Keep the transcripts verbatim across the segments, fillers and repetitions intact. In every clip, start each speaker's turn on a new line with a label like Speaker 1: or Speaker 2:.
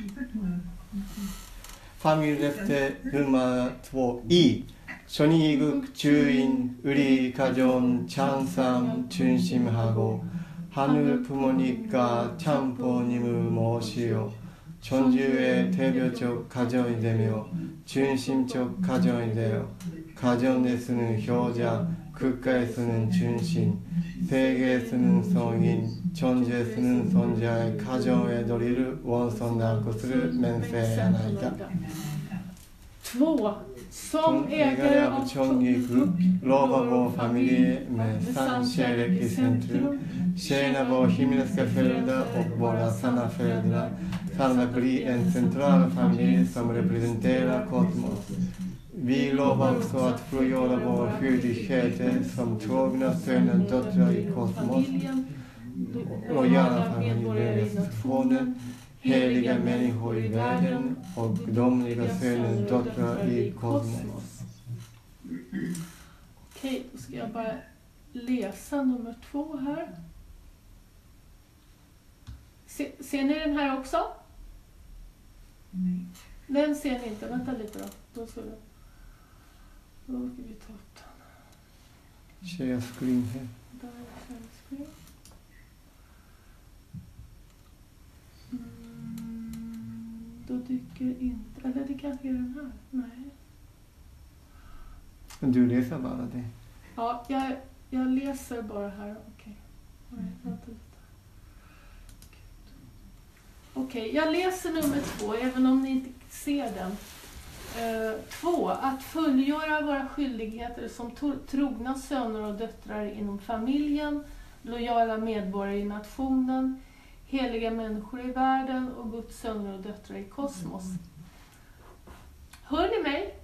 Speaker 1: Familjelöfte nummer två i. 전이국 주인 우리 가정 찬상 중심하고 하늘 부모님과 참부님을 모시어 전주의 대표적 가정이 되며 중심적 가정이 되어 가정에서는 효자, 국가에서는 중심, 세계에서는 성인, 전주에서는 선자의 가정의 도리를 완성할 것을 맹세하나이다.
Speaker 2: två. Som ägare av
Speaker 1: 전기국, lovar vår familj med sann kärlek i centrum, tjäna vår himmelska föräldrar och våra sanna föräldrar, samt att bli en central familj som representerar kosmos. Vi lovar också att fullgöra våra skyldigheter som trogna söner och döttrar i kosmos, lojala familjerestriktioner, heliga människor i världen och gudomliga söner och döttrar i kosmos.
Speaker 2: Okej, då ska jag bara läsa nummer två här. Se, ser ni den här också?
Speaker 3: Nej.
Speaker 2: Den ser ni inte. Vänta lite då. Då ska vi, då ska vi ta upp den.
Speaker 1: Share screen här.
Speaker 2: Där är share screen. Mm, då dyker inte... Eller det kanske är den här. Nej.
Speaker 1: Du läser bara det.
Speaker 2: Ja, jag, jag läser bara här. Okej. Nej, vänta lite. Okej, jag läser nummer två, även om ni inte ser den. Uh, två, att fullgöra våra skyldigheter som to- trogna söner och döttrar inom familjen, lojala medborgare i nationen, heliga människor i världen och Guds söner och döttrar i kosmos. Hör ni mig?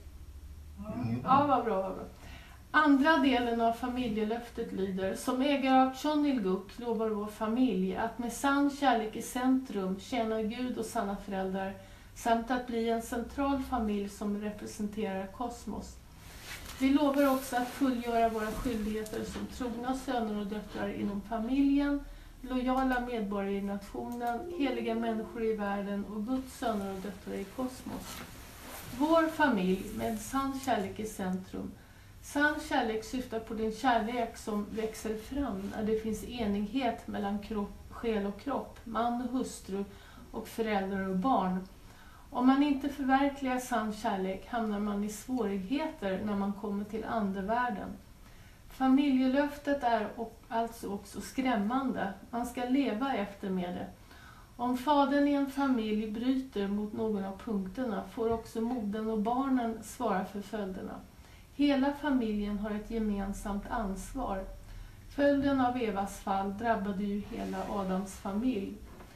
Speaker 2: Ja, vad bra, vad bra. Andra delen av familjelöftet lyder: som ägare av Chonilguk lovar vår familj att med sann kärlek i centrum tjäna Gud och sanna föräldrar, samt att bli en central familj som representerar kosmos. Vi lovar också att fullgöra våra skyldigheter som trogna söner och döttrar inom familjen, lojala medborgare i nationen, heliga människor i världen och Guds söner och döttrar i kosmos. Vår familj med sann kärlek i centrum. Sann kärlek syftar på den kärlek som växer fram när det finns enighet mellan kropp, själ och kropp, man och hustru och föräldrar och barn. Om man inte förverkligar sann kärlek hamnar man i svårigheter när man kommer till andevärlden. Familjelöftet är alltså också skrämmande. Man ska leva efter med det. Om fadern i en familj bryter mot någon av punkterna får också modern och barnen svara för följderna. Hela familjen har ett gemensamt ansvar. Följden av Evas fall drabbade ju hela Adams familj.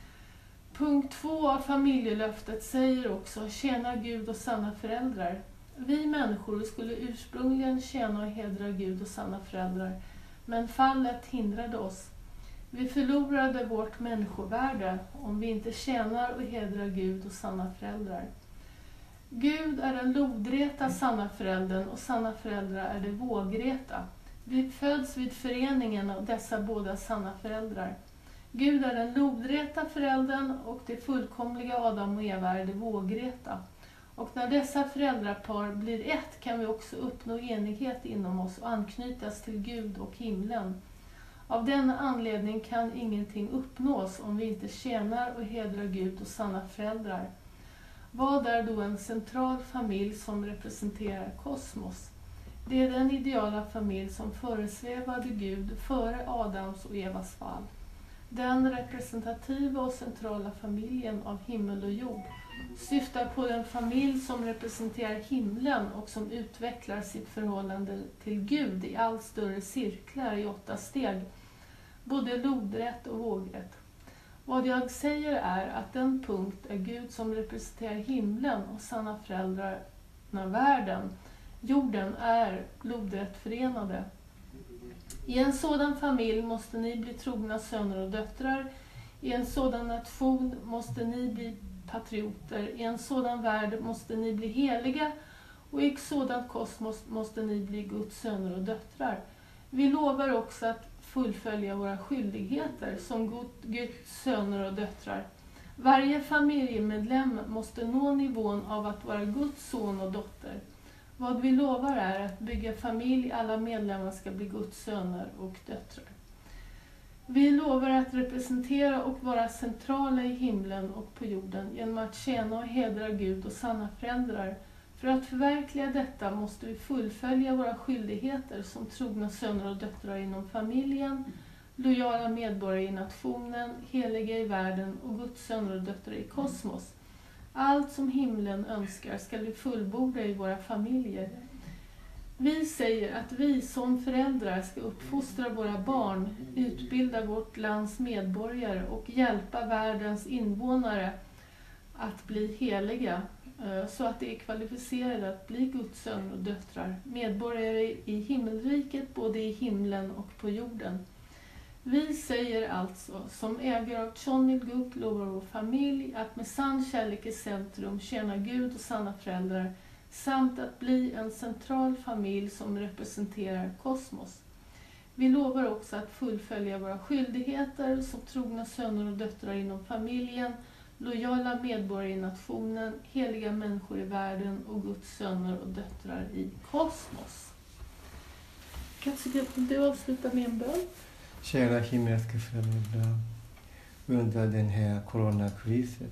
Speaker 2: Punkt två av familjelöftet säger också: tjäna Gud och sanna föräldrar. Vi människor skulle ursprungligen tjäna och hedra Gud och sanna föräldrar, men fallet hindrade oss. Vi förlorade vårt människovärde om vi inte tjänar och hedrar Gud och sanna föräldrar. Gud är den lodräta sanna föräldern och sanna föräldrar är det vågräta. Vi föds vid föreningen av dessa båda sanna föräldrar. Gud är den lodräta föräldern och det fullkomliga Adam och Eva är det vågräta. Och när dessa föräldrapar blir ett kan vi också uppnå enighet inom oss och anknytas till Gud och himlen. Av denna anledning kan ingenting uppnås om vi inte tjänar och hedrar Gud och sanna föräldrar. Vad är då en central familj som representerar kosmos? Det är den ideala familj som föresvävade Gud före Adams och Evas fall. Den representativa och centrala familjen av himmel och jord syftar på den familj som representerar himlen och som utvecklar sitt förhållande till Gud i allt större cirklar i åtta steg, både lodrätt och vågrätt. Vad jag säger är att den punkt är Gud som representerar himlen och sanna föräldrarna världen. Jorden är lodrätt förenade. I en sådan familj måste ni bli trogna söner och döttrar. I en sådan nation måste ni bli patrioter. I en sådan värld måste ni bli heliga. Och i ett sådant kosmos måste ni bli Guds söner och döttrar. Vi lovar också att fullfölja våra skyldigheter som Guds söner och döttrar. Varje familjemedlem måste nå nivån av att vara Guds son och dotter. Vad vi lovar är att bygga familj, alla medlemmar ska bli Guds söner och döttrar. Vi lovar att representera och vara centrala i himlen och på jorden genom att tjäna och hedra Gud och sanna föräldrar. För att förverkliga detta måste vi fullfölja våra skyldigheter som trogna söner och döttrar inom familjen, lojala medborgare i nationen, heliga i världen och Guds söner och döttrar i kosmos. Allt som himlen önskar ska vi fullborda i våra familjer. Vi säger att vi som föräldrar ska uppfostra våra barn, utbilda vårt lands medborgare och hjälpa världens invånare att bli heliga, så att de är kvalificerade att bli Guds söner och döttrar, medborgare i himmelriket både i himlen och på jorden. Vi säger alltså, som ägare av Chon Il-guk lovar vår familj att med sann kärlek i centrum tjäna Gud och sanna föräldrar, samt att bli en central familj som representerar kosmos. Vi lovar också att fullfölja våra skyldigheter som trogna söner och döttrar inom familjen, lojala medborgare i nationen, heliga människor i världen och Guds söner och döttrar i kosmos. Kanske du avslutar med en bön?
Speaker 1: Kära himmelska föräldrar, under den här coronakrisen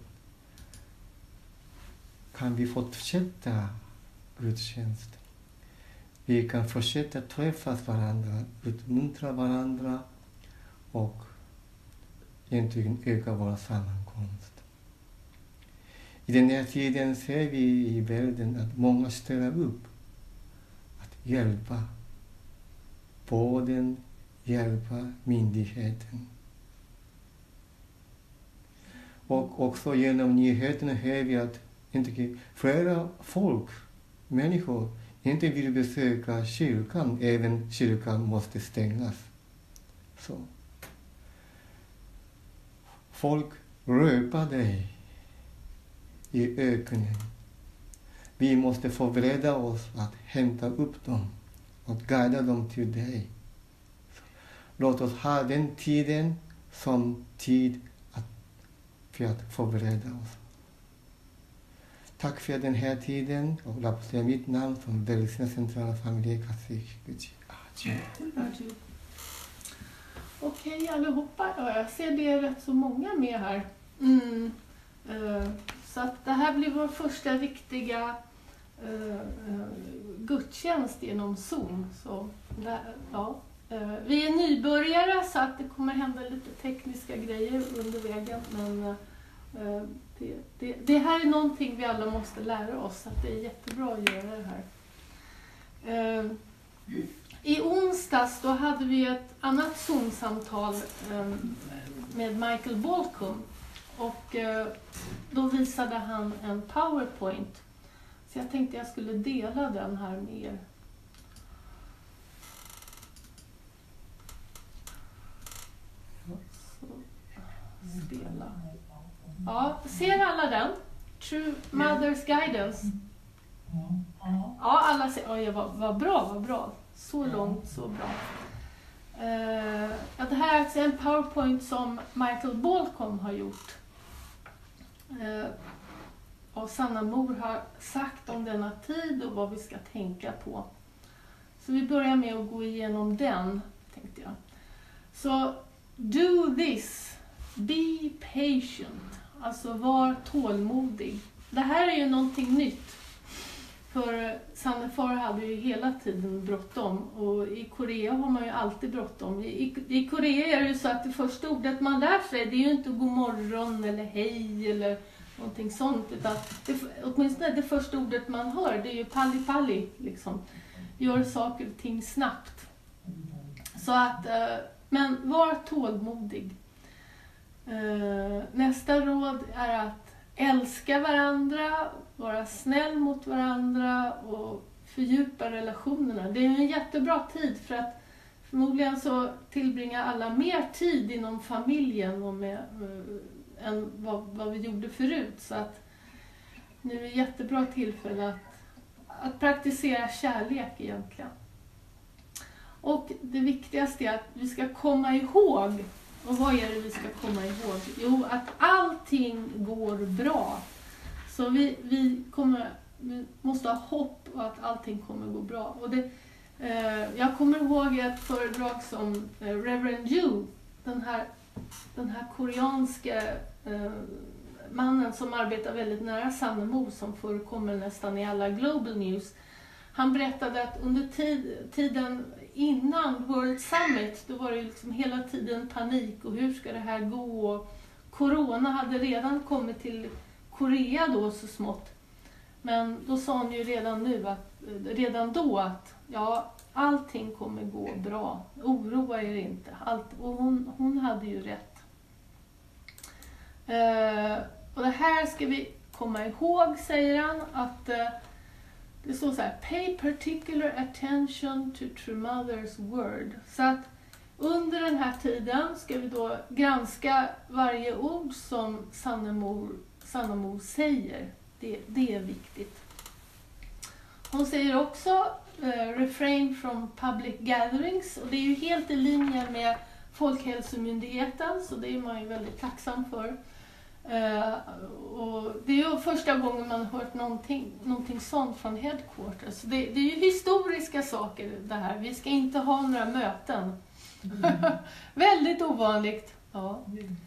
Speaker 1: kan vi fortsätta gudstjänst. Vi kan fortsätta träffas varandra, utmuntra varandra och egentligen öka vår sammankomst. I den här tiden ser vi i världen att många ställer upp att hjälpa vården, hjälpa myndigheten. Och också genom nyheterna hör vi att inte flera folk, människor, inte vill besöka kyrkan, även kyrkan måste stängas. Så. Folk röpar dig i öknen. Vi måste förbereda oss att hämta upp dem och guida dem till dig. Låt oss ha den tiden som tid att, för att förbereda oss. Tack för den här tiden och låt oss mitt namn som välsigna centrala familjekasik.
Speaker 2: Okej allihopa, ja, jag ser det är rätt så många med här. Mm. Uh, så att det här blir vår första riktiga uh, uh, gudstjänst genom Zoom. Så, där, ja. uh, vi är nybörjare så att det kommer hända lite tekniska grejer under vägen. Men uh, det, det, det här är någonting vi alla måste lära oss. Så att det är jättebra att göra det här. Uh, I onsdags då hade vi ett annat Zoom-samtal uh, med Michael Bolcom. Och eh, då visade han en PowerPoint. Så jag tänkte jag skulle dela den här med er. Så, spela. Ja, ser alla den? True Mother's Guidance. Ja, alla ser. Oj, vad, vad bra, vad bra. Så långt, så bra. Uh, ja, det här är alltså en PowerPoint som Michael Bolcom har gjort. Uh, och Sanna Mor har sagt om denna tid och vad vi ska tänka på. Så vi börjar med att gå igenom den, tänkte jag. Så, do this, be patient, alltså var tålmodig. Det här är ju någonting nytt. För Sanna far hade ju hela tiden bråttom och i Korea har man ju alltid bråttom. I, i, I Korea är det ju så att det första ordet man lär sig det är ju inte god morgon eller hej eller någonting sånt. Utan det, åtminstone det första ordet man hör det är ju palli palli liksom. Gör saker och ting snabbt. Så att, men var tålmodig. Nästa råd är att älska varandra, vara snäll mot varandra och fördjupa relationerna. Det är en jättebra tid för att förmodligen så tillbringar alla mer tid inom familjen och med, äh, än vad, vad vi gjorde förut. Så att nu är det ett jättebra tillfälle att, att praktisera kärlek egentligen. Och det viktigaste är att vi ska komma ihåg Och vad är det vi ska komma ihåg? Jo, att allting går bra. Så vi, vi, kommer, vi måste ha hopp och att allting kommer gå bra. Och det, eh, jag kommer ihåg ett föredrag som eh, Reverend Yu, den här, den här koreanska eh, mannen som arbetar väldigt nära Sanne Mo, som förekommer nästan i alla Global News. Han berättade att under tid, tiden innan World Summit, då var det liksom hela tiden panik och hur ska det här gå? Och corona hade redan kommit till Korea då så smått. Men då sa han ju redan nu att, redan då att ja, allting kommer gå bra. Oroa er inte. Allt, och hon, hon hade ju rätt. Eh, och det här ska vi komma ihåg, säger han, att eh, det står så här: pay particular attention to True Mother's word. Så att under den här tiden ska vi då granska varje ord som Sannemor, Sannemor säger. Det, det är viktigt. Hon säger också eh, refrain from public gatherings. Och det är ju helt i linje med Folkhälsomyndigheten, så det är man ju väldigt tacksam för. Uh, och det är ju första gången man har hört någonting, någonting sånt från headquarters. Det, det är ju historiska saker det här. Vi ska inte ha några möten. Mm. Väldigt ovanligt. Ja.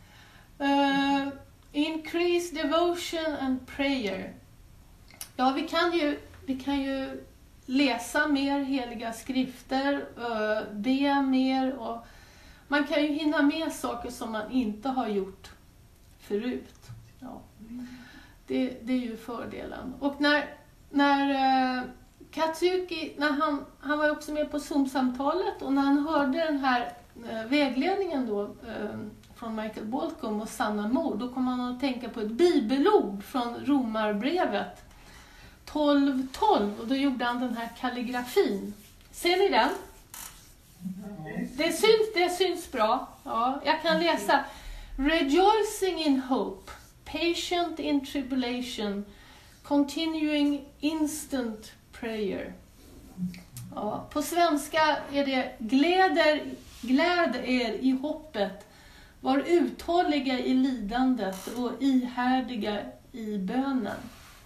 Speaker 2: Uh, increase devotion and prayer. Ja, vi kan ju, vi kan ju läsa mer heliga skrifter, uh, be mer, och man kan ju hinna med saker som man inte har gjort förut. Ja. Det, det är ju fördelen. Och när, när eh, Katsuki, när han, han var också med på Zoom-samtalet, och när han hörde den här eh, vägledningen då eh, från Michael Bolcom och Sanna Mo, då kom han att tänka på ett bibelord från Romarbrevet tolv tolv, och då gjorde han den här kalligrafin. Ser ni den? Det syns, det syns bra. Ja, jag kan läsa. Rejoicing in hope, patient in tribulation, continuing instant prayer. Ja, på svenska är det gläder, gläd er i hoppet, var uthålliga i lidandet och ihärdiga i bönen.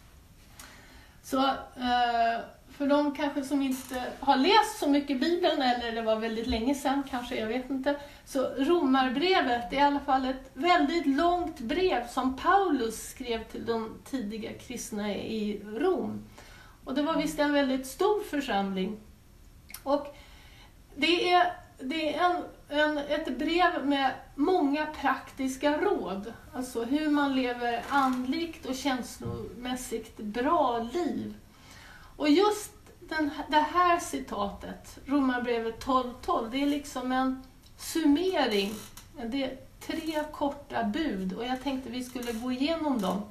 Speaker 2: Så eh, för de kanske som inte har läst så mycket Bibeln, eller det var väldigt länge sedan kanske, jag vet inte. Så Romarbrevet är i alla fall ett väldigt långt brev som Paulus skrev till de tidiga kristna i Rom. Och det var visst en väldigt stor församling. Och det är, det är en, en, ett brev med många praktiska råd. Alltså hur man lever andligt och känslomässigt bra liv. Och just den, det här citatet, Romarbrevet tolv tolv, det är liksom en summering. Det är tre korta bud, och jag tänkte vi skulle gå igenom dem.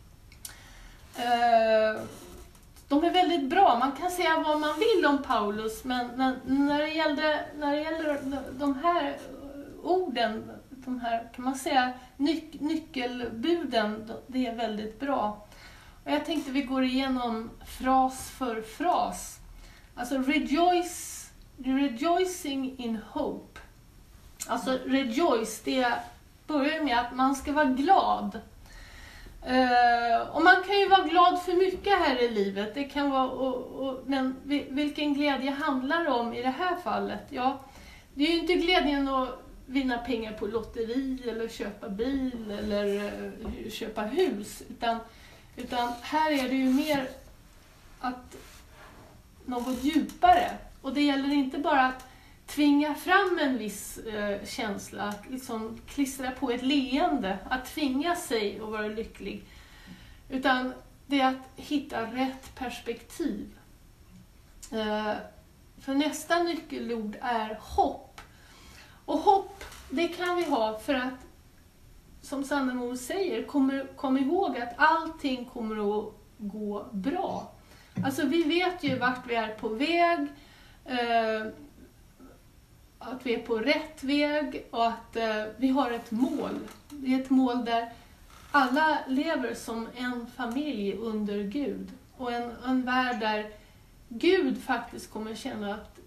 Speaker 2: De är väldigt bra. Man kan säga vad man vill om Paulus, men när det gäller, när det gäller de här orden, de här, kan man säga, nyc- nyckelbuden, det är väldigt bra. Och jag tänkte vi går igenom fras för fras. Alltså rejoice, rejoicing in hope. Alltså rejoice, det börjar med att man ska vara glad. Uh, och man kan ju vara glad för mycket här i livet. Det kan vara, och, och, men vilken glädje handlar det om i det här fallet? Ja, det är ju inte glädjen att vinna pengar på lotteri eller köpa bil eller uh, köpa hus, utan Utan här är det ju mer att något djupare. Och det gäller inte bara att tvinga fram en viss eh, känsla, att liksom klistra på ett leende, att tvinga sig att vara lycklig. Utan det är att hitta rätt perspektiv. Eh, för nästa nyckelord är hopp. Och hopp, det kan vi ha för att, som Sannemor säger, kom, kom ihåg att allting kommer att gå bra. Alltså vi vet ju vart vi är på väg, eh, att vi är på rätt väg, och att eh, vi har ett mål. Det är ett mål där alla lever som en familj under Gud. Och en, en värld där Gud faktiskt kommer känna att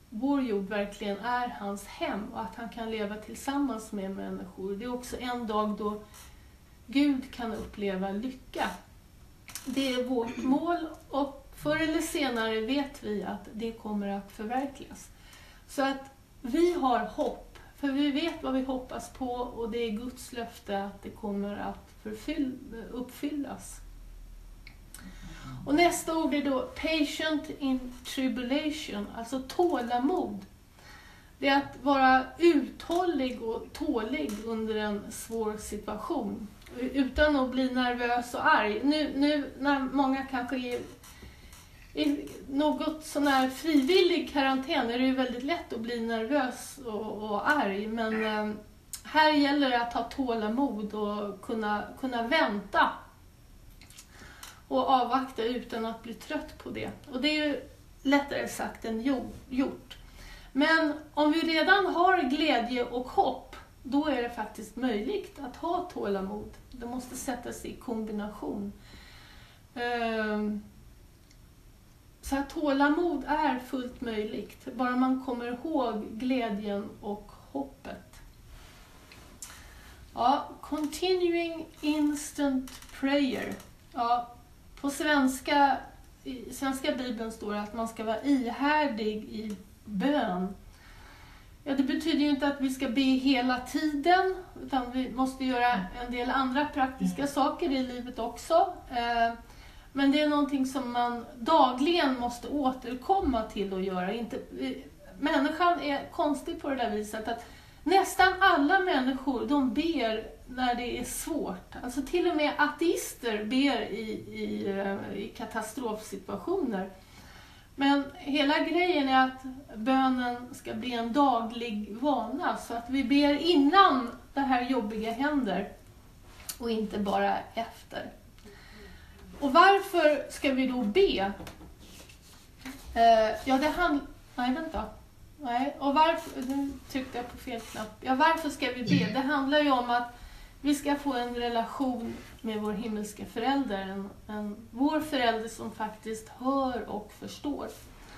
Speaker 2: vår jord verkligen är hans hem och att han kan leva tillsammans med människor. Det är också en dag då Gud kan uppleva lycka. Det är vårt mål och förr eller senare vet vi att det kommer att förverkligas. Så att vi har hopp, för vi vet vad vi hoppas på och det är Guds löfte att det kommer att förfyll- uppfyllas. Och nästa ord är då patient in tribulation, alltså tålamod. Det är att vara uthållig och tålig under en svår situation. Utan att bli nervös och arg. Nu, nu när många kanske är i något sån här frivillig karantän är det ju väldigt lätt att bli nervös och, och arg. Men eh, här gäller det att ha tålamod och kunna, kunna vänta. Och avvakta utan att bli trött på det. Och det är ju lättare sagt än gjort. Men om vi redan har glädje och hopp, då är det faktiskt möjligt att ha tålamod. Det måste sättas i kombination. Så att tålamod är fullt möjligt. Bara man kommer ihåg glädjen och hoppet. Ja, continuing instant prayer. Ja, på svenska, i svenska bibeln står det att man ska vara ihärdig i bön. Ja, det betyder ju inte att vi ska be hela tiden, utan vi måste göra en del andra praktiska saker i livet också. Men det är någonting som man dagligen måste återkomma till och göra. Inte, människan är konstig på det där viset att nästan alla människor, de ber när det är svårt. Alltså till och med ateister ber i, i, i katastrofsituationer. Men hela grejen är att bönen ska bli en daglig vana. Så att vi ber innan det här jobbiga händer och inte bara efter. Och varför ska vi då be? Eh, ja, det handlar... Nej, vänta. Nej, och varför... Nu tryckte jag på fel knapp. Ja, varför ska vi be? Det handlar ju om att vi ska få en relation med vår himmelska förälder. En, en, vår förälder som faktiskt hör och förstår.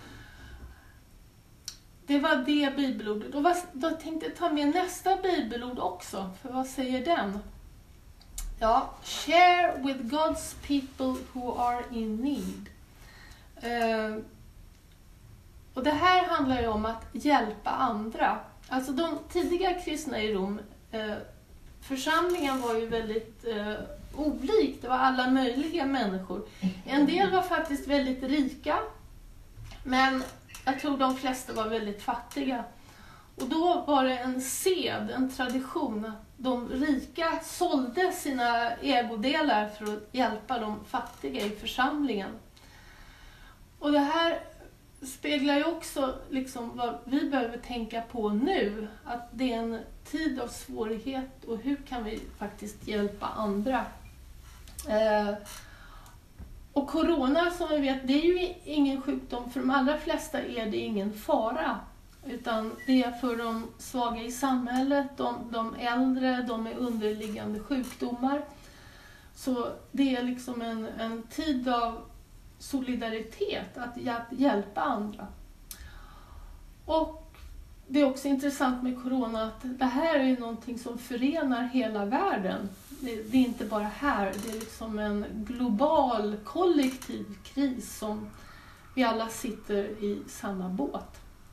Speaker 2: Det var det bibelordet. Och vad, då tänkte jag ta med nästa bibelord också. För vad säger den? Ja, share with God's people who are in need. Uh, och det här handlar ju om att hjälpa andra. Alltså de tidiga kristna i Rom, uh, församlingen var ju väldigt uh, olik. Det var alla möjliga människor. En del var faktiskt väldigt rika, men jag tror de flesta var väldigt fattiga. Och då var det en sed, en tradition att de rika sålde sina ägodelar för att hjälpa de fattiga i församlingen. Och det här speglar ju också liksom vad vi behöver tänka på nu. Att det är en tid av svårighet och hur kan vi faktiskt hjälpa andra. Eh, och corona som vi vet, det är ju ingen sjukdom. För de allra flesta är det ingen fara. Utan det är för de svaga i samhället, de, de äldre, de med underliggande sjukdomar. Så det är liksom en, en tid av solidaritet, att hjälpa andra. Och det är också intressant med corona att det här är ju någonting som förenar hela världen. Det, det är inte bara här, det är liksom en global kollektiv kris som vi alla sitter i samma båt.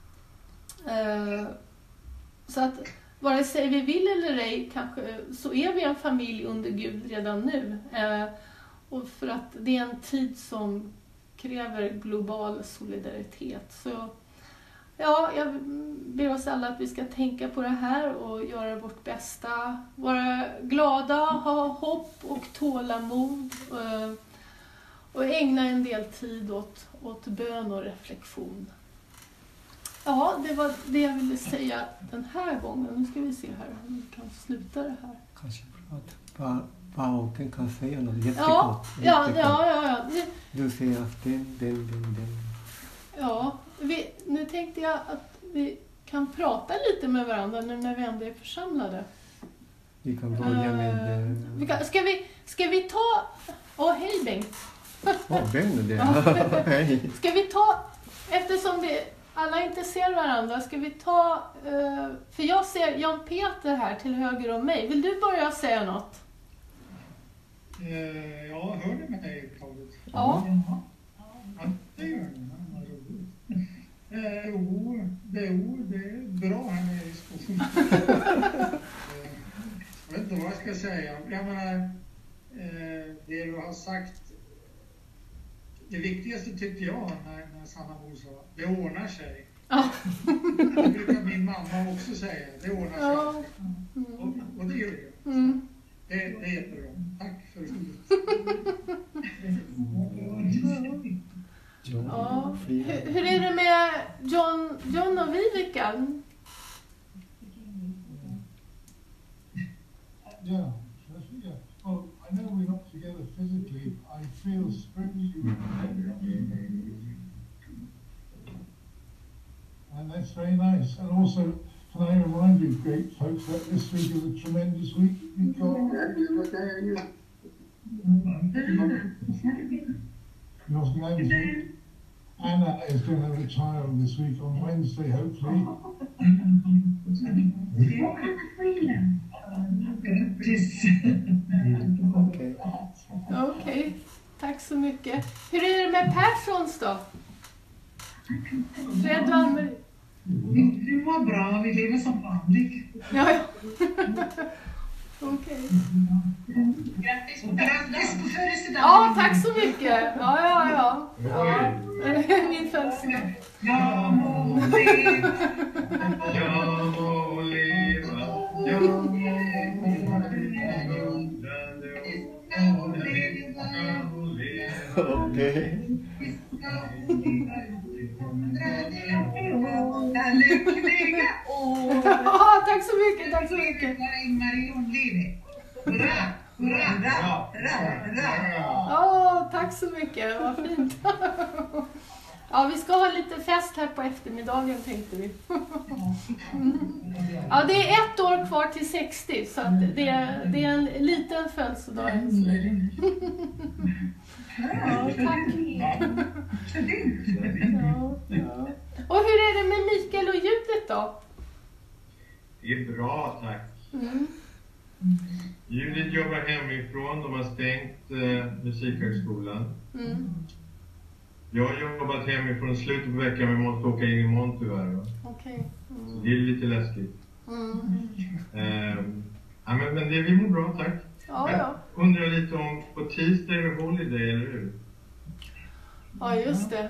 Speaker 2: Så att vare sig vi vill eller ej kanske, så är vi en familj under Gud redan nu. Och för att det är en tid som kräver global solidaritet. Så ja, jag ber oss alla att vi ska tänka på det här och göra vårt bästa. Vara glada, ha hopp och tålamod. Och ägna en del tid åt, åt bön och reflektion. Ja, det var det jag ville säga den här gången. Nu ska vi se här om vi kan sluta det här.
Speaker 1: Kanske bra att Pauken kan säga något jättekort.
Speaker 2: Ja, ja, ja, ja, ja. Nu,
Speaker 1: du säger att den, den, den, den.
Speaker 2: Ja, vi, nu tänkte jag att vi kan prata lite med varandra nu när vi ändå är församlade.
Speaker 1: Vi kan börja med... Uh,
Speaker 2: vi kan, ska, vi, ska vi ta... Åh, oh, hej Bengt.
Speaker 1: Åh, oh, Bengt, det. Hej.
Speaker 2: Ska vi ta... Eftersom det alla inte ser varandra, ska vi ta... Uh, för jag ser Jan Peter här till höger om mig. Vill du börja säga något?
Speaker 3: Uh, ja, hör du mig, Claudia?
Speaker 2: Ja.
Speaker 3: Ja, det gör ni. Vad roligt. Uh, jo, det, jo, det är bra här nere i skolan. uh, jag vet inte vad jag ska säga. Jag menar, uh, det du har sagt... Det viktigaste tyckte jag när, när Sanna Bo sa, det ordnar sig.
Speaker 2: Ja.
Speaker 3: Det brukar min mamma också säga, det ordnar sig.
Speaker 2: Ja.
Speaker 3: Mm. Och, och det gör det.
Speaker 2: Mm.
Speaker 3: Det, det är jättebra. Tack för ordet.
Speaker 2: Ja. Hur, hur är det med John, John och Vivica?
Speaker 4: Yeah, yeah. Well, I know we're not together physically. I feel spiritually. And that's very nice. And also, can I remind you, great folks, that this week is a tremendous week. You've got... Your name's Anna is going to retire this week on Wednesday, hopefully.
Speaker 1: Okej.
Speaker 2: Okej, tack så mycket. Hur är det med Perssons då? Fred Wallberg.
Speaker 5: Vi mår bra, vi lever som vanligt.
Speaker 2: Ja, ja. Okej.
Speaker 5: Grattis på födelsedagen.
Speaker 2: Ja, tack så mycket. Ja, ja, ja. ja. Min födelsedag.
Speaker 5: Jag må leva.
Speaker 6: Jag må leva. Jag må leva.
Speaker 1: Okej.
Speaker 2: Ja, tack så mycket, tack så mycket.
Speaker 5: Hurra, hurra, hurra, hurra.
Speaker 2: Ja, tack så mycket, vad fint. Ja, vi ska ha lite fest här på eftermiddagen, tänkte vi. Ja, det är ett år kvar till sextio, så att det, är, det är en liten födelsedag. Ja, tack. Ja, ja. Och hur är det med Mikael och Judith då?
Speaker 6: Det är bra, tack.
Speaker 2: Mm.
Speaker 6: Judith jobbar hemifrån, de har stängt eh, musikhögskolan.
Speaker 2: Mm.
Speaker 6: Jag har jobbat hemifrån slutet på veckan men måste åka in imorgon tyvärr.
Speaker 2: Okej.
Speaker 6: Så
Speaker 2: Mm.
Speaker 6: det är lite läskigt.
Speaker 2: Mm.
Speaker 6: Ehm, ja, men, men det, vi mår bra, tack.
Speaker 2: Ja,
Speaker 6: Jag
Speaker 2: ja.
Speaker 6: undrar lite om på tisdag är det holiday, eller hur?
Speaker 2: Ja, just det.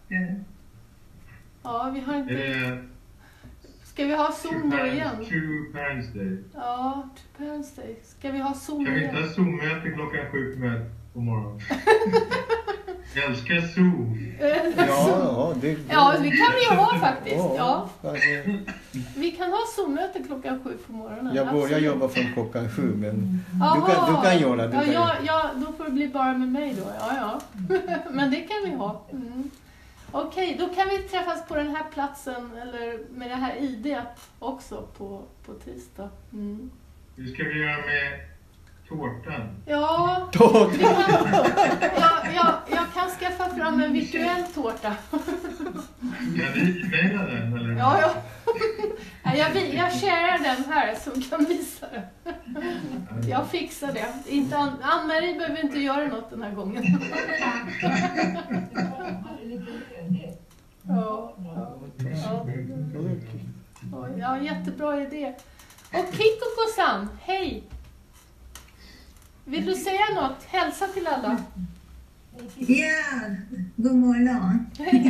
Speaker 2: Ja, vi har
Speaker 6: Är
Speaker 2: inte...
Speaker 6: det
Speaker 2: Ska vi ha Zoom då igen?
Speaker 6: True Parents Day?
Speaker 2: Ja, True Parents Day. Ska vi ha Zoom
Speaker 6: Kan vi inte
Speaker 2: igen?
Speaker 6: ha Zoom-möte klockan sju på, på morgonen? Jag älskar Zoom.
Speaker 1: Ja, ja, det,
Speaker 2: Ja, det kan vi ju ha faktiskt. Ja.
Speaker 1: alltså,
Speaker 2: Vi kan ha Zoom-möte klockan sju på morgonen.
Speaker 1: jag börjar
Speaker 2: Absolut.
Speaker 1: jobba från klockan sju, men du
Speaker 2: Jaha.
Speaker 1: kan, du kan göra det.
Speaker 2: Ja,
Speaker 1: Du kan
Speaker 2: ja,
Speaker 1: göra.
Speaker 2: ja, då får det bli bara med mig då. Ja, ja. Men det kan vi ha. Mm. Okej, då kan vi träffas på den här platsen eller med det här I D också på, på tisdag. Mm.
Speaker 6: Hur ska vi göra med tårtan?
Speaker 2: Ja,
Speaker 1: Tårta.
Speaker 2: vi kan, jag, jag, jag kan skaffa fram en virtuell tårta.
Speaker 6: Kan vi mejla den, eller?
Speaker 2: Ja, ja. Ja, jag, vi- jag sharear den här som kan visa det. Jag fixar det. Inte Ann- Ann-Marie behöver inte göra något den här gången. Ja, ja, ja. Ja, jättebra idé. Och Kikko-san, hej! Vill du säga något? Hälsa till alla.
Speaker 7: Ja, god morgon.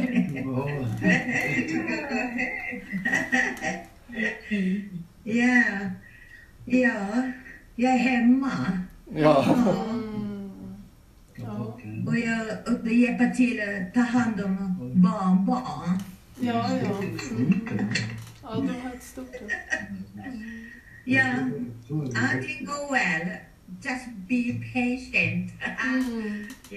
Speaker 7: Ja, ja, jag är hemma.
Speaker 1: Ja.
Speaker 2: Mm. Ja,
Speaker 7: Och jag och hjälper till att ta hand om barnbarn.
Speaker 2: ja. Ja, mm. Ja, de har ett stort jobb.
Speaker 7: Ja, allting går väl. Just be patient.
Speaker 2: Mm.
Speaker 7: Ja.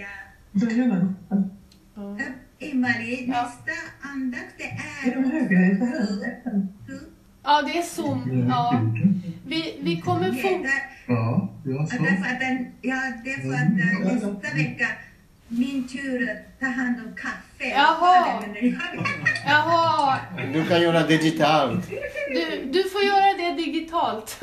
Speaker 2: Ja.
Speaker 7: Emarie,
Speaker 2: Ja.
Speaker 7: nästa andakt det
Speaker 5: Är de
Speaker 7: är...
Speaker 5: höga i högen?
Speaker 2: Ja, det är Zoom. Ja. Vi, vi kommer få...
Speaker 7: Ja,
Speaker 4: Ja, jag
Speaker 7: därför att den, ja, därför att eh, nästa vecka min tur att ta hand om kaffe.
Speaker 2: Jaha. Jaha.
Speaker 1: Du kan göra digitalt.
Speaker 2: Du, du får göra det digitalt.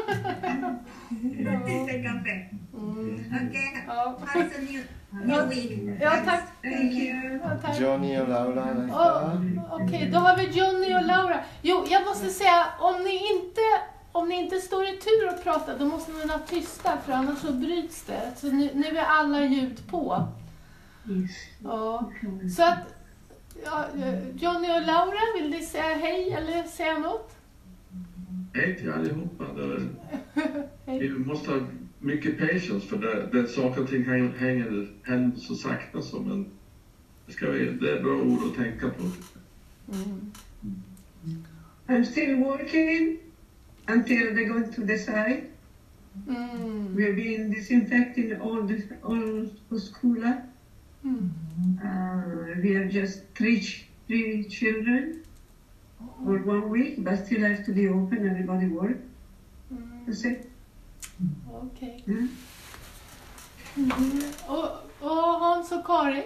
Speaker 7: Lite kaffe.
Speaker 2: Mm.
Speaker 7: Okej.
Speaker 2: Ja.
Speaker 7: Ha det så new, new week.
Speaker 2: Ja, tack.
Speaker 7: Thank you.
Speaker 2: Ja, tack.
Speaker 1: Johnny och Laura
Speaker 2: Oh,
Speaker 1: nästa.
Speaker 2: Okej, okay, då har vi Johnny och Laura. Jo, jag måste säga, om ni inte, om ni inte står i tur att prata, då måste ni vara tysta, för annars så bryts det. Så nu, nu är alla ljud på. Ja. Så att, ja, Johnny och Laura, vill ni säga hej eller säga något?
Speaker 8: Hej till allihopa. Vi måste ha mycket patience, för det, det saker och ting hänger, händer så sakta så, men det, ska vi, det är bra ord att tänka på.
Speaker 2: Mm.
Speaker 5: I'm still working until they go to the site.
Speaker 2: Mm.
Speaker 5: We've been disinfecting all the all the school.
Speaker 2: Mm.
Speaker 5: Uh, we have just three ch- three children for one week, but still have to be open. Everybody work.
Speaker 2: Mm.
Speaker 5: That's it.
Speaker 2: Okej.
Speaker 5: Mm.
Speaker 2: Mm. Och, och Hans och Karin?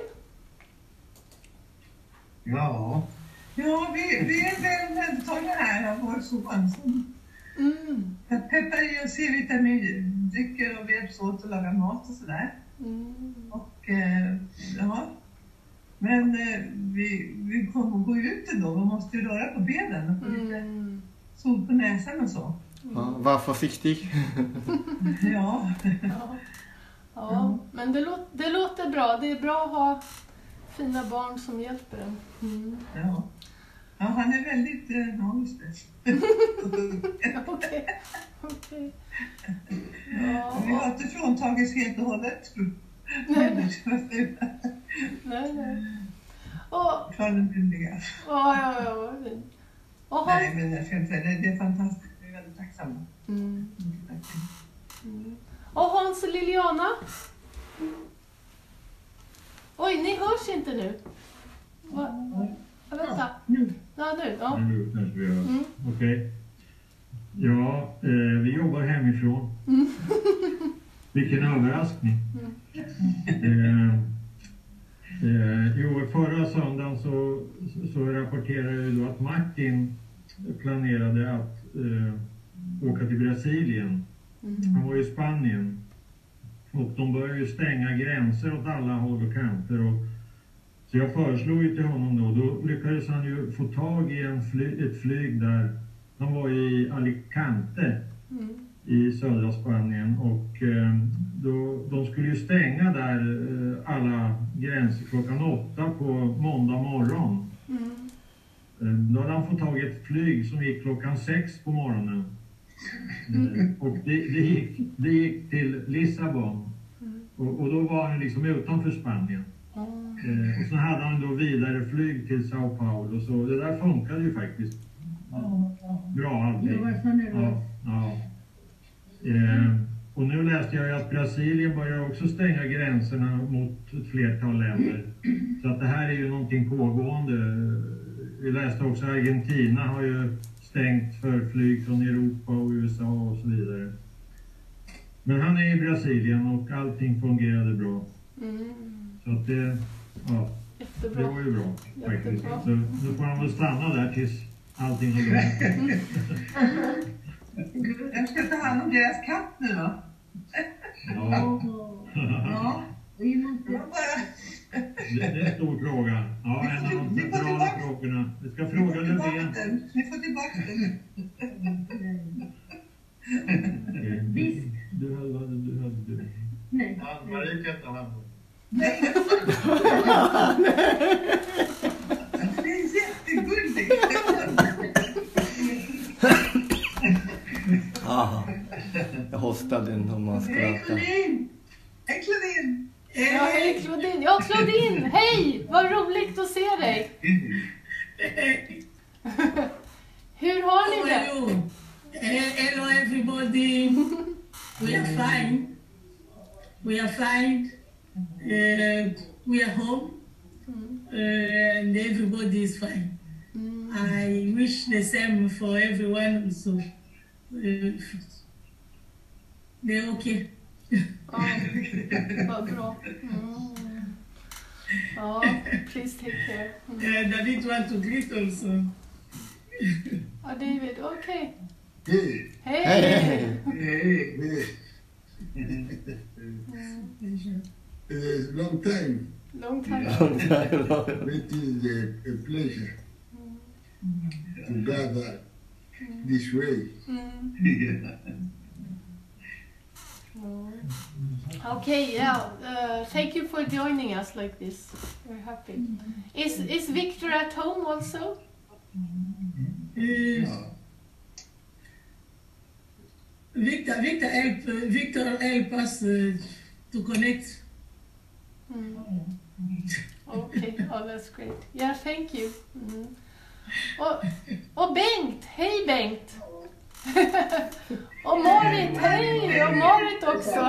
Speaker 4: Ja,
Speaker 5: Ja, vi, vi är väl medtagna här av vår son som
Speaker 2: Mm.
Speaker 5: peppar i oss C-vitamin, dricker och hjälps åt att laga mat och sådär.
Speaker 2: Mm.
Speaker 5: Och eh, ja, men eh, vi, vi kommer gå ut ändå. Vi måste ju röra på benen och få lite
Speaker 2: Mm.
Speaker 5: sol på näsan och så.
Speaker 1: Ja, var försiktig.
Speaker 5: Ja.
Speaker 2: Ja. Ja, men det, låt, det låter bra. Det är bra att ha fina barn som hjälper en. Mm.
Speaker 5: Ja. Ja, han är väldigt eh, ja, just det.
Speaker 2: Okej. Okej.
Speaker 5: Vi har
Speaker 2: Ja.
Speaker 5: inte fråntagits helt och hållet.
Speaker 2: Nej, nej, nej. Och,
Speaker 5: Klar den billiga.
Speaker 2: ja, ja, ja. vad fint. Och
Speaker 5: Nej,
Speaker 2: Hans,
Speaker 5: men jag ska inte säga det. Det är fantastiskt. Vi är väldigt tacksamma.
Speaker 2: mm. Mm. Och Hans och Liliana? Oj, ni hörs inte nu. Va? Ja, vänta.
Speaker 5: Nu.
Speaker 2: Ja, nu. Ja.
Speaker 9: Nu kanske vi gör.
Speaker 2: Mm.
Speaker 9: Okej. Ja, eh, vi jobbar hemifrån.
Speaker 2: Mm.
Speaker 9: Vilken överraskning. Eh, eh, jo, förra söndagen så, så rapporterade vi då att Martin planerade att eh, åka till Brasilien.
Speaker 2: Mm.
Speaker 9: Han var i Spanien. Och de började ju stänga gränser åt alla håll och kanter. Och, så jag föreslog ju till honom då, då lyckades han ju få tag i en fly, ett flyg där. Han var i Alicante
Speaker 2: Mm.
Speaker 9: i södra Spanien, och eh, då, de skulle ju stänga där eh, alla gränser klockan åtta på måndag morgon.
Speaker 2: Mm.
Speaker 9: Eh, då hade han fått tag i ett flyg som gick klockan sex på morgonen. Eh, och det, det, gick, det gick till Lissabon.
Speaker 2: Mm.
Speaker 9: Och, och då var han liksom utanför Spanien.
Speaker 2: Mm.
Speaker 9: Eh, och så hade han då vidare flyg till Sao Paulo, så det där funkade ju faktiskt bra allting. Ja, ja. Eh, och nu läste jag ju att Brasilien börjar också stänga gränserna mot ett flertal länder. Så att det här är ju någonting pågående. Vi läste också att Argentina har ju stängt för flyg från Europa och U S A och så vidare. Men han är i Brasilien och allting fungerade bra.
Speaker 2: Mm.
Speaker 9: Så att det, ja, det
Speaker 2: Jättebra.
Speaker 9: var ju bra faktiskt.
Speaker 2: Jättebra.
Speaker 9: Så nu får han väl stanna där tills allting har lugnt.
Speaker 5: Jag ska ta hand om deras katt nu då.
Speaker 9: Ja.
Speaker 5: Ja. Jag bara...
Speaker 9: Det, det är en stor fråga. Ja, en av de
Speaker 5: Ni får
Speaker 9: centrala
Speaker 5: tillbaka-
Speaker 9: frågorna. Vi ska
Speaker 5: Ni får
Speaker 9: fråga
Speaker 5: tillbaka
Speaker 9: Löfven.
Speaker 5: den. Ni får tillbaka den.
Speaker 9: Okej. Du hade, du hade, du.
Speaker 6: Ann-Marie kan ta hand om.
Speaker 5: Nej. Det är jättegulligt.
Speaker 1: Aha. Jag hostade om man
Speaker 5: Hej
Speaker 1: skrattar.
Speaker 5: Claudine! Hej Claudine!
Speaker 2: Ja, hej Claudine. Ja, Claudine, hej! Vad roligt att se dig. Hur har ni det?
Speaker 10: How are you? Eh, hello everybody. We are fine. We are fine. Uh, we are home. Uh, and everybody is fine. I wish the same for everyone also. Uh, det är okej.
Speaker 2: Ja, vad bra. Mm. Oh, please take care. Mm.
Speaker 10: Uh, David want to greet also.
Speaker 2: Oh, David, okay.
Speaker 4: Hey.
Speaker 2: Hey.
Speaker 1: Hey.
Speaker 4: Hey. Hey. It's a long time.
Speaker 2: Long time.
Speaker 1: Long time, long.
Speaker 4: It is a, a pleasure to gather this way.
Speaker 2: Mm. Oh. Okay, yeah. Uh, thank you for joining us like this. We're happy. Is is Victor at home also?
Speaker 10: Uh, Victor, Victor help, uh, Victor help us uh, to connect.
Speaker 2: Mm. Okay, oh that's great. Yeah, thank you. Mm. Och, och Bengt, hej Bengt! Och Marit, hej! Och Marit också!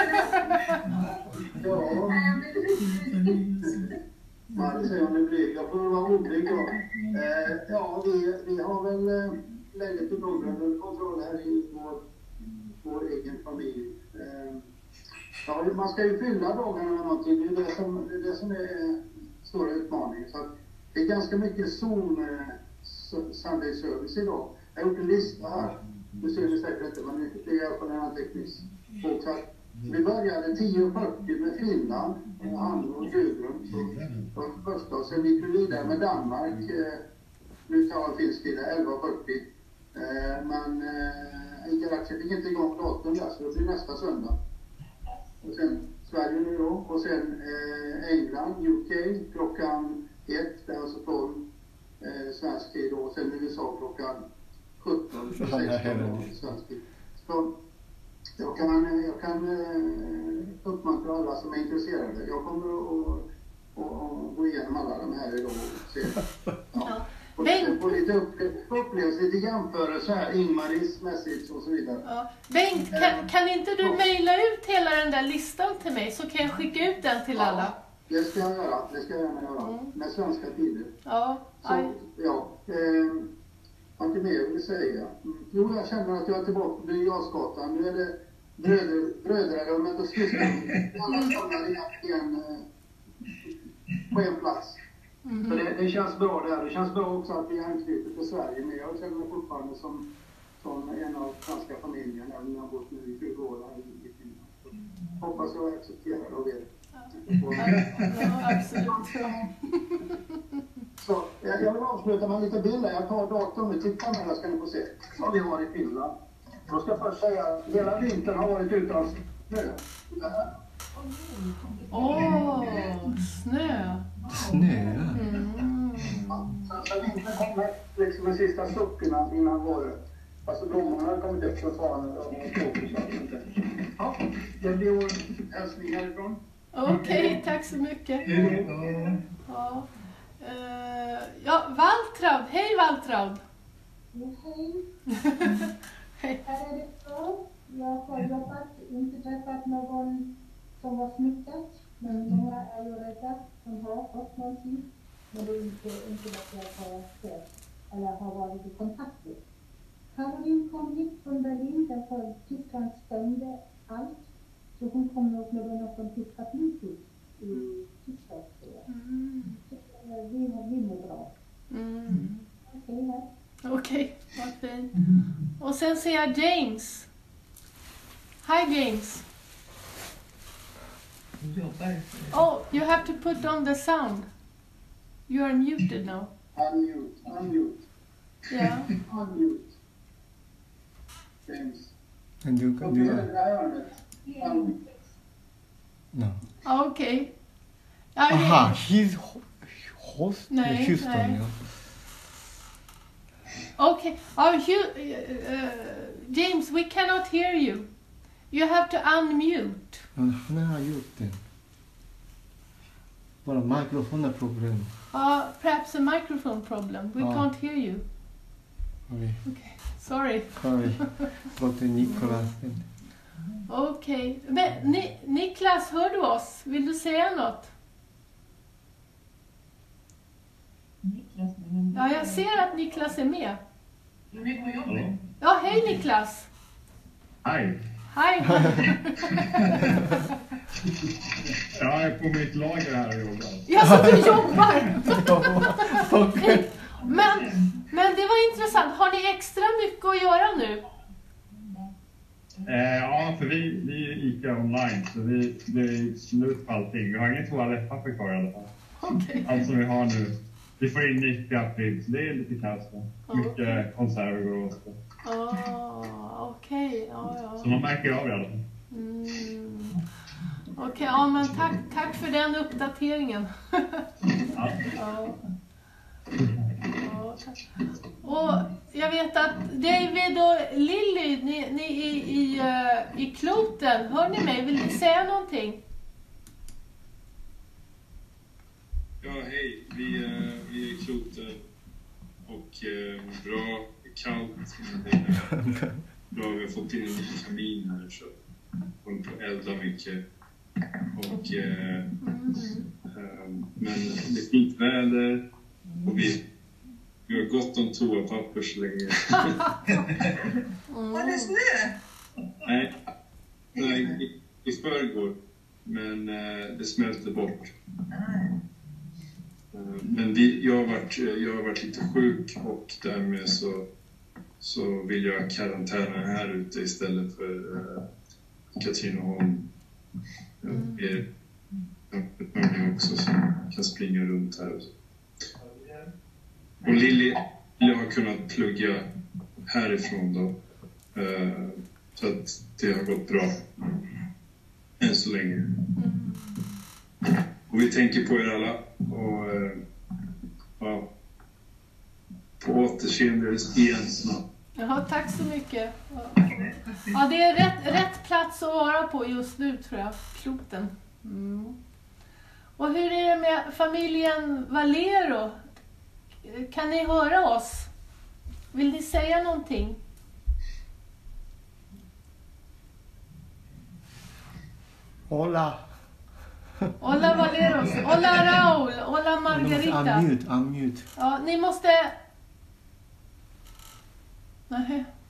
Speaker 11: Man säger om det blir. Jag får vara otrygg då. Eh, ja, vi, vi har väl eh, läget och någorlunda kontroll här i vår, vår egen familj. Eh, ja, man ska ju fylla dagarna med någonting. Det är det som, det är, det som är stora utmaningen. Så att det är ganska mycket Zoom eh, Sunday service idag. Jag har gjort en lista här. Nu ser ni säkert inte, men det är i alla fall en antecknings. Vi började tio fyrtio med Finland, Ann och Gudrun, de första. Och sen gick vi vidare med Danmark. Nu tar jag finsk tid, elva fyrtio. Men Interaction fick inte igång datorn där, så det blir nästa söndag. Och sen Sverige nu då. Och sen England, U K, klockan ett, det är alltså tolv svensk tid. Och sen U S A klockan sjutton, sexton svensk tid. Så jag kan, jag kan uppmuntra alla som är intresserade. Jag kommer att, att, att gå igenom alla de här idag och se. Ja. Och
Speaker 2: Bengt,
Speaker 11: få lite upp, upplevelse, lite jämförelse här, Ingmaris message och så vidare.
Speaker 2: ja. Bengt, kan, kan inte du mejla ut hela den där listan till mig så kan jag skicka ut den till
Speaker 11: ja,
Speaker 2: alla?
Speaker 11: Det ska jag göra, det ska jag gärna göra.
Speaker 2: Mm.
Speaker 11: Med svenska tider.
Speaker 2: Ja,
Speaker 11: så, ja. Eh, vad inte mer vill säga. Mm. Jo, jag känner att jag är tillbaka på Birger Nu är det bröder, brödrarummet och syskon. Alla samlar igen eh, på en plats. Mm. Så det, det känns bra där. Det känns bra också att vi har anknutit till Sverige. Men jag känner mig fortfarande som, som en av svenska familjen. Även om jag har bott nu i tjugo år här i Finland. Så hoppas jag accepterar av er.
Speaker 2: Ja, absolut.
Speaker 11: Så, jag, jag vill avsluta med lite bilder. Jag tar datorn och tittar med här ska ni få se vad vi har i Finland. Då ska jag först säga att hela vintern har varit utan snö.
Speaker 2: Åh, oh, snö.
Speaker 1: Snö?
Speaker 2: Mm.
Speaker 11: Ja, så vintern kommer liksom de sista suckorna innan våren. Alltså blommorna har kommit upp från svanen och ja, det blir vår hälsning härifrån.
Speaker 2: Okej, okay, tack så mycket. Ja, uh, ja Valtraud. Hej Valtraud.
Speaker 12: Hej. Hej. Här är det så. Jag har jobbat, inte träffat någon som var smittad. Men många är ju rädda som har fått någonting. Men det är inte, inte att jag har sett eller har varit i kontakt med. Caroline kom hit från Berlin därför Tyskland stängde allt. Så hon kom upp med något tyska flyget i Tyskland. Mm. Så vi, vi mår bra.
Speaker 2: Mm.
Speaker 12: Okej, okay, här.
Speaker 2: Okej, okay, vad fint. Och sen ser jag James. Hi James. Oh, you have to put on the sound. You are muted now.
Speaker 11: Unmute, unmute.
Speaker 2: Yeah.
Speaker 11: Unmute. James.
Speaker 1: And you can do that. No.
Speaker 2: Okej. Okay.
Speaker 1: Aha, he's host i
Speaker 2: nej,
Speaker 1: Houston.
Speaker 2: Nej.
Speaker 1: Ja.
Speaker 2: Okay. Oh, you, uh, James, we cannot hear you. You have to unmute.
Speaker 1: Men han har gjort det. Bara mikrofonen problem.
Speaker 2: Uh, perhaps a microphone problem. We
Speaker 1: ja.
Speaker 2: can't hear you.
Speaker 1: Oj.
Speaker 2: Okay. Sorry.
Speaker 1: Sorry. Gå till Niklas.
Speaker 2: Okej. Okay. Men Ni, Niklas, hör du oss? Vill du säga något?
Speaker 12: Niklas,
Speaker 2: ja, jag ser att Niklas är med.
Speaker 12: Mm.
Speaker 2: Ja, hej Niklas.
Speaker 6: Hej.
Speaker 2: Hej.
Speaker 9: Jag är på mitt lager här och jobbar.
Speaker 2: Ja, så du jobbar! men, men det var intressant. Har ni extra mycket att göra nu?
Speaker 9: Eh, ja, för vi, vi är ICA online, så vi, det är slut på allting. Vi har inget toalettpapper kvar i alla fall.
Speaker 2: Okay.
Speaker 9: Allt som vi har nu. Vi får in nytt i april, så det är lite kaos. Mycket okay. Konserver går åt.
Speaker 2: Ah, okej. Okay. Ja, ja.
Speaker 9: Så man märker av det.
Speaker 2: Mm. Okej, okay, ja men tack, tack för den uppdateringen.
Speaker 9: Ja.
Speaker 2: Ja. Ja, tack. Och jag vet att David och Lilly, ni, ni i, i, uh, i kloten, hör ni mig? Vill ni säga någonting?
Speaker 13: Ja, hej. Vi, uh, vi är i kloten och uh, bra, kallt. Bra, vi har fått in en liten kamin här så håller på att elda mycket. Och, uh, mm. uh, men det är fint väder och vi Vi har gott om toapapper så länge.
Speaker 7: Var det snö?
Speaker 13: Nej, nej i, i förrgår. Men eh, det smälter bort. Eh, men vi, jag, har varit, jag har varit lite sjuk och därmed så, så vill jag karantäna här ute istället för eh, Katrineholm. Jag är jag också som kan springa runt här. Och så. Och Lilly har kunnat plugga härifrån då. Uh, så att det har gått bra. Än så länge. Mm. Och vi tänker på er alla. Och uh, ja, på återseende igen snart.
Speaker 2: Jaha, tack så mycket. Ja, det är rätt, rätt plats att vara på just nu tror jag. Kloten. Mm. Och hur är det med familjen Valero? Kan ni höra oss? Vill ni säga någonting?
Speaker 1: Hola.
Speaker 2: Hola Valeros. Hola Raúl. Hola Margarita.
Speaker 1: Unmute, unmute.
Speaker 2: Ja, ni måste... Nej.